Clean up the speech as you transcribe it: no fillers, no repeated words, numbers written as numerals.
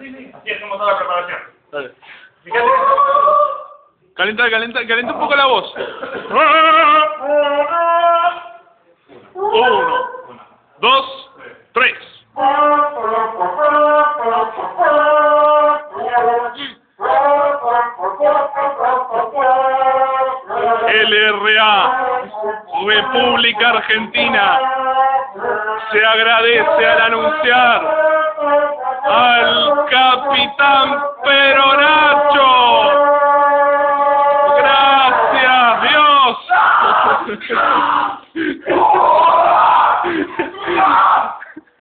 sí. Así hacemos toda la preparación. Dale. Fíjate. Calienta un poco la voz. 1, 2, 3. LRA, República Argentina, se agradece al anunciar al Capitán P.